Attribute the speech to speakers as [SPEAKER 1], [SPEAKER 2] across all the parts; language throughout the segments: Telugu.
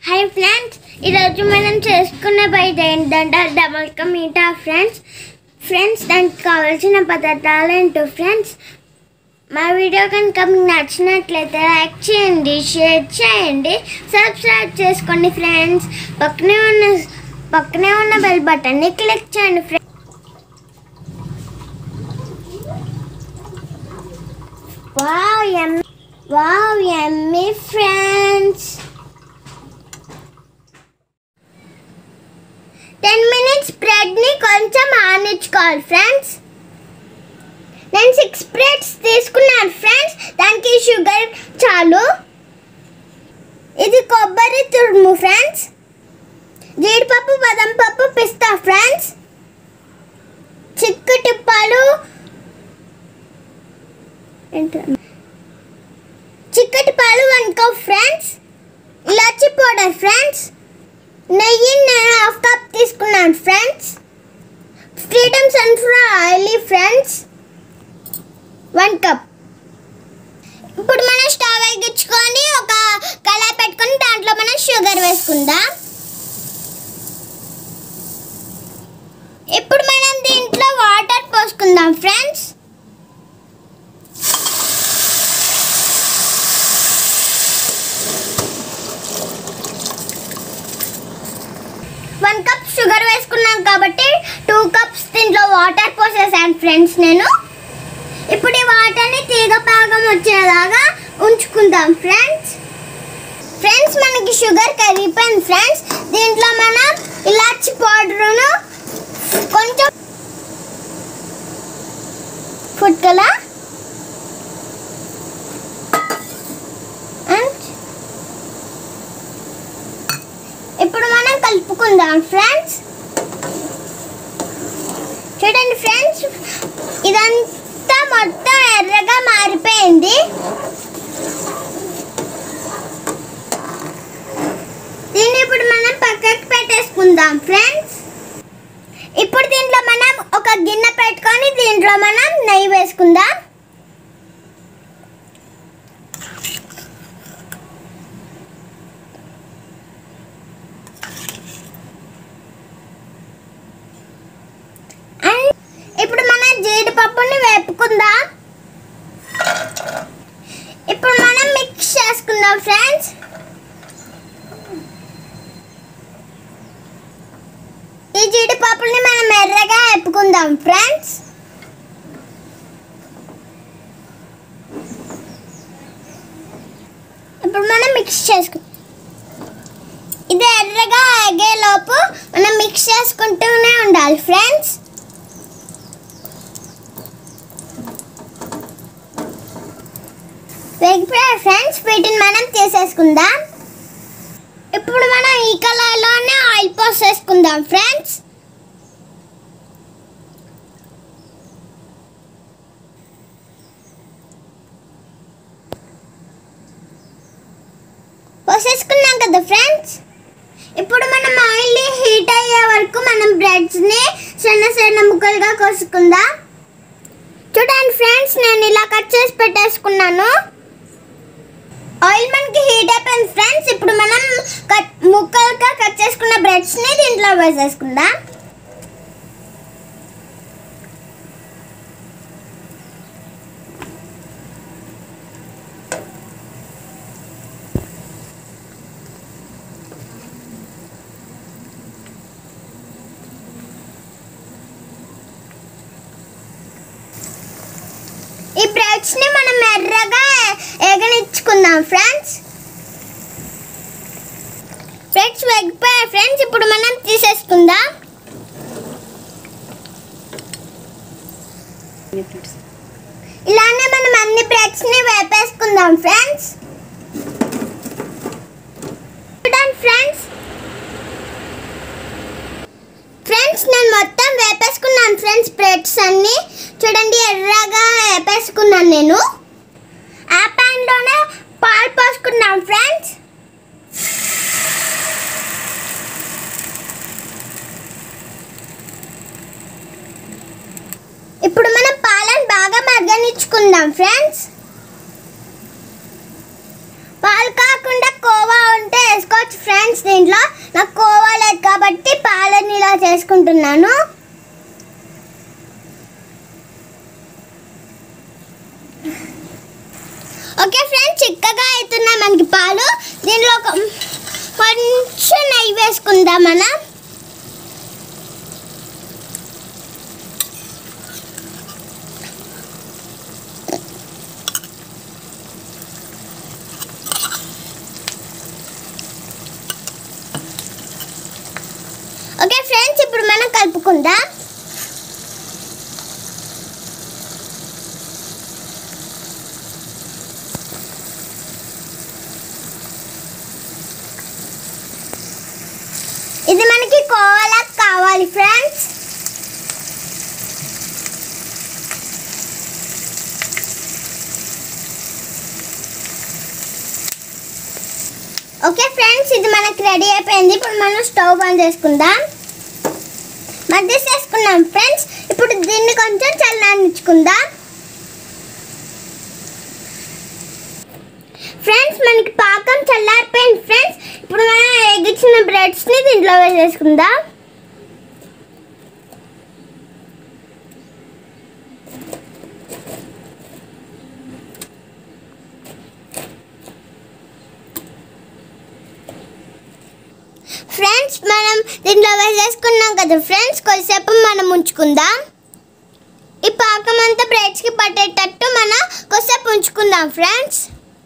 [SPEAKER 1] Hi friends, ఈరోజు మనం చేసుకునే బయట ఏంటంటే డబుల్ కా మీటా ఫ్రెండ్స్ దానికి కావాల్సిన పదార్థాలు ఏంటో ఫ్రెండ్స్ మా వీడియో కనుక మీకు నచ్చినట్లయితే లైక్ చేయండి, షేర్ చేయండి, సబ్స్క్రైబ్ చేసుకోండి ఫ్రెండ్స్. పక్కనే ఉన్న బెల్ బటన్ని క్లిక్ చేయండి friends. Wow yummy friends. 10 minutes bread ni koncham aanichukoవాలి ఫ్రెండ్స్. నేను 6 బ్రెడ్స్ తీసుకున్నాను ఫ్రెండ్స్. దానికి షుగర్ చాలు. ఇది కొబ్బరి తురుము ఫ్రెండ్స్, జీడిపప్పు, బాదం పప్పు, పిస్తా ఫ్రెండ్స్, చిక్కటి పాలు 1 కప్ ఫ్రెండ్స్, ఇలాచి పౌడర్ ఫ్రెండ్స్, నెయ్యి నేను 1/2 కప్ తీసుకున్నాను friends, freedom sunflower oil friends 1 cup. ఇప్పుడు మనం స్టవ్ వెలిగించుకొని ఒక కళాయి పెట్టుకొని దాంట్లో మనం షుగర్ వేసుకుందాం. ఇప్పుడు మనం దీంట్లో వాటర్ పోసుకుందాం ఫ్రెండ్స్. కప్ షుగర్ వేసుకున్నాం కాబట్టి 2 కప్స్ దీంట్లో వాటర్ పోసేసాను ఫ్రెండ్స్ నేను. ఇప్పుడు ఈ వాటర్ని తీగ పాకం వచ్చేలాగా ఉంచుకుందాం ఫ్రెండ్స్. మనకి షుగర్ కరిగిపోయింది ఫ్రెండ్స్. దీంట్లో మనం ఇలాచి పౌడర్ను కొంచెం ఫుడ్ కలర్ ఇప్పుడు మనం కలుపుకుందాం ఫ్రెండ్స్. చూడండి ఫ్రెండ్స్, ఇదంతా మొత్తం ఎర్రగా మారిపోయింది. దీన్ని ఇప్పుడు మనం పక్కకి పెట్టేసుకుందాం ఫ్రెండ్స్. ఇప్పుడు దీంట్లో మనం ఒక గిన్నె పెట్టుకొని దీంట్లో మనం నెయ్యి వేసుకుందాం. ఇప్పుడు మనం జీడిపప్పుని వేపుకుందాం. ఇప్పుడు మనం మిక్స్ చేసుకుందాం ఫ్రెండ్స్. ఈ జీడిపప్పుని మనం ఎర్రగా వేపుకుందాం ఫ్రెండ్స్. ఇప్పుడు మనం మిక్స్ చేసుకుందాం. ఇది ఎర్రగా ఎగేలోపు మనం మిక్స్ చేసుకుంటూనే ఉండాలి ఫ్రెండ్స్. వేగిపోయాయి ఫ్రెండ్స్, వీటిని మనం తీసేసుకుందాం. ఇప్పుడు మనం ఈ కళాయిలోనే ఆయిల్ పోసేసుకుందాం ఫ్రెండ్స్. పోసేసుకున్నాం కదా ఫ్రెండ్స్. ఇప్పుడు మనం ఆయిల్ హీట్ అయ్యే వరకు మనం బ్రెడ్స్ని చిన్న ముక్కలుగా కోసుకుందాం. చూడండి ఫ్రెండ్స్, నేను ఇలా కట్ చేసి పెట్టేసుకున్నాను. ఆయిల్ మనకి హీట్ అయిపోయింది ఫ్రెండ్స్. ఇప్పుడు మనం ముక్కలుగా కట్ చేసుకున్న బ్రెడ్స్ని దీంట్లో వేసేసుకుందాం. ఈ బ్రెడ్స్ని మనం ఎర్రగా ఎగనిచ్చుకుందాం ఫ్రెండ్స్. బ్రెడ్స్ వేగిపోయాయి ఫ్రెండ్స్. ఇప్పుడు మనం తీసేసుకుందాం. ఇలానే మనం అన్ని బ్రెడ్స్ని వేపేసుకుందాం ఫ్రెండ్స్. చూడండి ఫ్రెండ్స్, నేను మొత్తం వేపేసుకున్నాను ఫ్రెండ్స్. బ్రెడ్స్ అన్ని చూడండి ఎర్రగా వేపేసుకున్నాను నేను. ఆ ప్యాన్లోనే పాలు పోసుకున్నాం ఫ్రెండ్స్. ఇప్పుడు మనం పాలను బాగా మగ్గనిచ్చుకుందాం ఫ్రెండ్స్. పాలు కాకుండా కోవా ఉంటే వేసుకోవచ్చు చేసుకోవచ్చు ఫ్రెండ్స్. దీంట్లో నాకు కోవా లేదు కాబట్టి పాలని ఇలా చేసుకుంటున్నాను. ఓకే ఫ్రెండ్స్, చిక్కగా అవుతున్నాయి మనకి పాలు. దీనిలో కొంచెం నెయ్యి వేసుకుందాం మనం. ఓకే ఫ్రెండ్స్, ఇప్పుడు మనం కలుపుకుందాం. ఇది మనకి కోవాలా కావాలి ఫ్రెండ్స్. ఓకే ఫ్రెండ్స్, ఇది మనకి రెడీ అయిపోయింది. ఇప్పుడు మనం స్టవ్ ఆన్ చేసుకుందాం. మధ్య చేసుకున్నాం ఫ్రెండ్స్. ఇప్పుడు దీన్ని కొంచెం చల్లారించుకుందాం. ఫ్రెండ్స్, మనకి పాకం చల్లారిపోయింది ఫ్రెండ్స్. ఇప్పుడు మనం ఎగిచ్చిన బ్రెడ్స్ని దీంట్లో వేసేసుకుందాం. ఫ్రెండ్స్, మనం దీంట్లో వేసేసుకున్నాం కదా ఫ్రెండ్స్. కొద్దిసేపు మనం ఉంచుకుందాం. ఈ పాకం అంతా బ్రెడ్స్కి పట్టేటట్టు మనం కొద్దిసేపు ఉంచుకుందాం ఫ్రెండ్స్.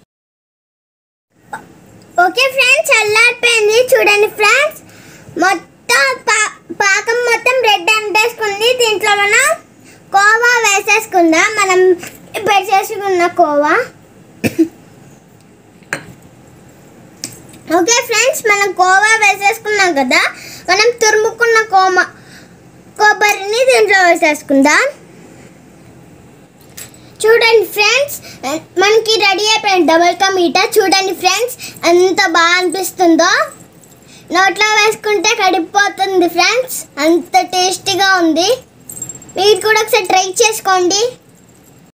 [SPEAKER 1] ఓకే ఫ్రెండ్స్, చల్లారిపోయింది చూడండి ఫ్రెండ్స్. మొత్తం పాకం మొత్తం బ్రెడ్ అంటేసుకుంది. దీంట్లో మనం కోవా వేసేసుకుందాం. మనం వేసేసుకున్న కోవా. ఓకే ఫ్రెండ్స్, మనం కోవా వేసేసుకున్నాం కదా. మనం తురుముకున్న కొబ్బరిని దీంట్లో వేసేసుకుందాం. చూడండి ఫ్రెండ్స్, మనకి రెడీ అయిపోయింది డబుల్ కా మీఠా. చూడండి ఫ్రెండ్స్, ఎంత బాగా అనిపిస్తుందో. నోట్లో వేసుకుంటే కడిగిపోతుంది ఫ్రెండ్స్. అంత టేస్టీగా ఉంది. మీరు కూడా ఒకసారి ట్రై చేసుకోండి.